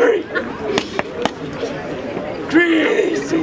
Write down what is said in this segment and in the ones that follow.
green. Greasy.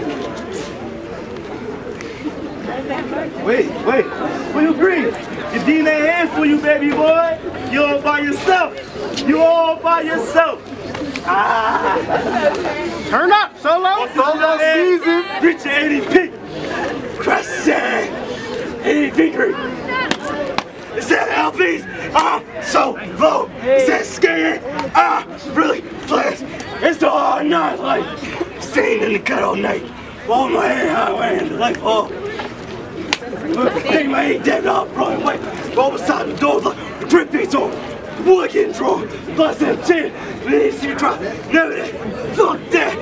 Wait. For you green. Your DNA in for you, baby boy. You all by yourself. You all by yourself. Ah. Turn up, Solo. Solo season. Reach your ADP. Crescent. ADP green. Is that LBs? So low. Is that scared? Really? Please. It's the hard night life. Staying in the cut all night. Holding my head high, wearing the life off. Take my head dead off, bro. Wait. Go beside the doors like the grip face on. The boy getting drawn. Plus that chin. Please see me cry. Never that. Fuck that.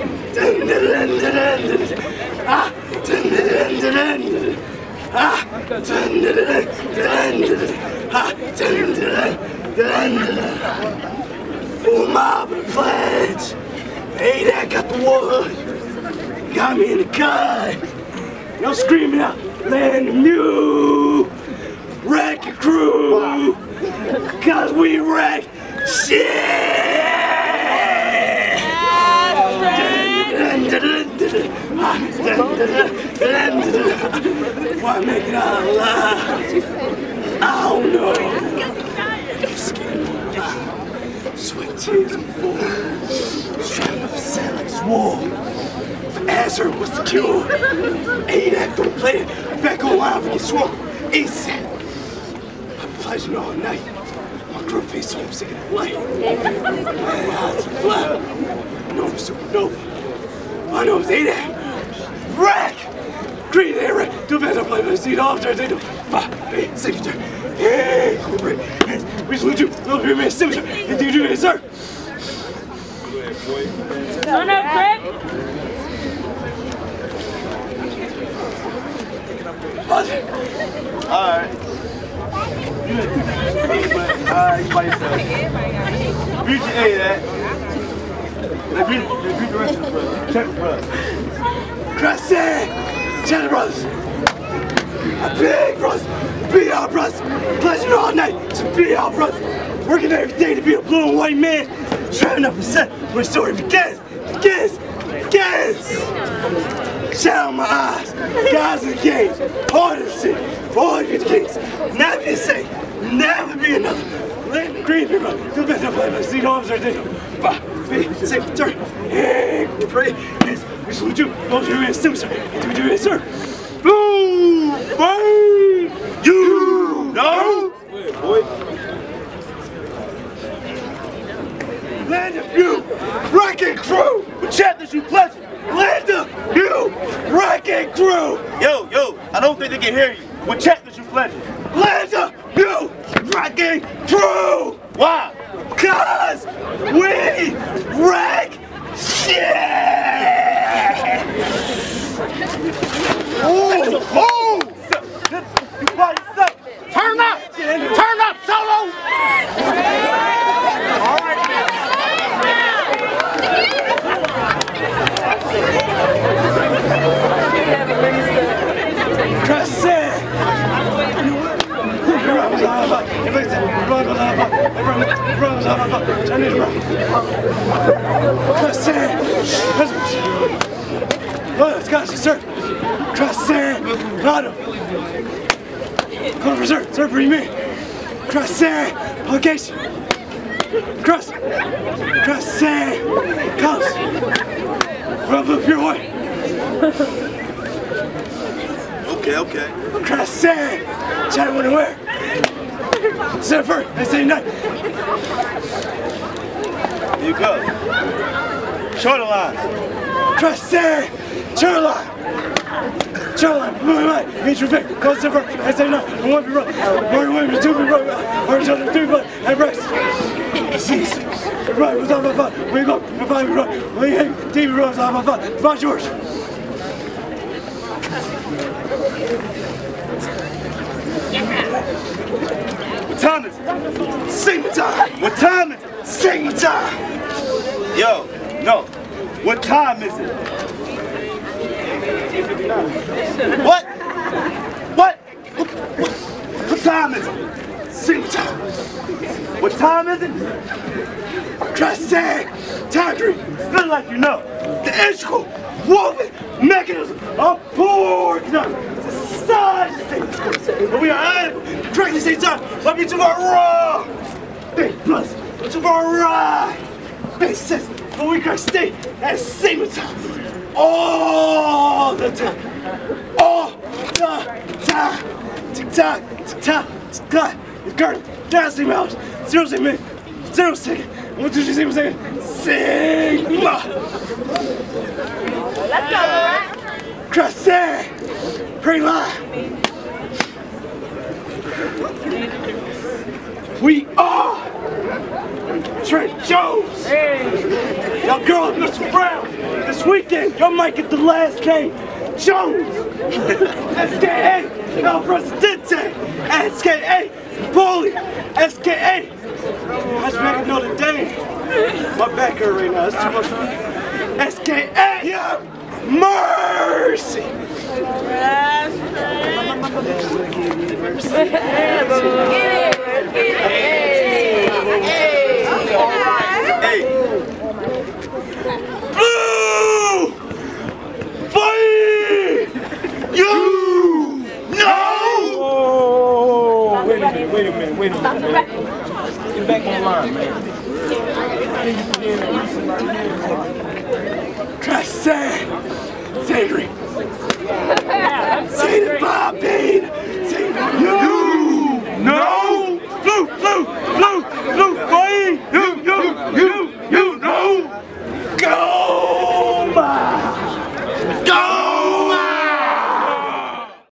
Oh, my pledge. Hey, that got the wood. Got me in the cut. Y'all screaming out, land of new. Wreck your crew. Cause we wreck shit. Why make it out alive? I don't know. Skin, sweat, tears, and fall. Strapped up, sad like it's war. Answer was the cure. ADAC don't play it. Back on line for get swung. ASAP. I'm pleasure all night. My girl face home sick of the light. My eyes are black. No supernova. I know it's ADAC. Rack! Green air rack. Do better play with the seat off. They do. 5, 8, 6, 7. Hey, Coplin. We just want you. Little bit of man, signature. And do you do this, sir? No, Greg. Alright. You by yourself. Reach your A, that. Read the rest of the brothers. Check the brothers. Crescent! Check the brothers. A big brothers. Be our brothers. Pleasure all night to be our brothers. Working every day to be a blue and white man. Driving up a set when the story begins. Shout out my eyes, guys in the games, hard to see, all you kids, never be the same, never be another. Let the green people do better play by seat arms or they do. 5, 8, 6, turn. Hey, pray. Yes, we salute you. Don't do it, sir. Do it, sir. Blue, white, you know. Boy. Land of you, wrecking crew, with chapters you pleasure. Land of you, wrecking crew. Yo, I don't think they can hear you. With chapters you pleasure. Land of you, wrecking crew. Why? Cause we wreck shit. Oh! You by yourself. Turn up, Solo. All right, man. Crescent! Crescent! Let's go, sir! Crescent! Lotto! Go for sir! Sir, for you, me! Crescent! Location! Crescent! Comes! Rub up your way! Okay. Crescent! Chat when and where? Set first, I say night. Here you go. Shorter line. Crescent! Shorter line! Moving right. Meet your pick. Close set first, I say night. And one be right. One women, two be right. One shot, three right. And rest. Cease. Right, what's on my phone? Where you go? My phone be right. Where you hang? TV runs on my phone. Find yours. What time is it? Sing my time! What time is it? Sing my time! Yo, no. What time is it? What time is it? Single time. What time is it? Crusade. Tigre. Spell like you know. The integral woven mechanism of pork. Society. But we are able to correct the same time. Let me to our raw. Big plus. To our right. Big sis. But we can stay at the same time. All the time. All the time. Tick tock. Tick tock. Tick tock. It's guarded. Down Sigma hours. 0 minute. 0 second. 1, 2, 3, 0 second. Sigma. Let's go, right? Crusade. Pretty line. We are Trent Jones. Hey. Y'all girls, Mr. Brown. This weekend, y'all might get the last K. Jones. SKA. El Presidente. SKA. Bully. SKA. That's back in Notre Dame. My back hurt right now. That's too much for me. SKA. Yeah. Mercy. Hey. Blue. Fight. You. No. Wait a minute. Get back on line, man. Crusade. Savory.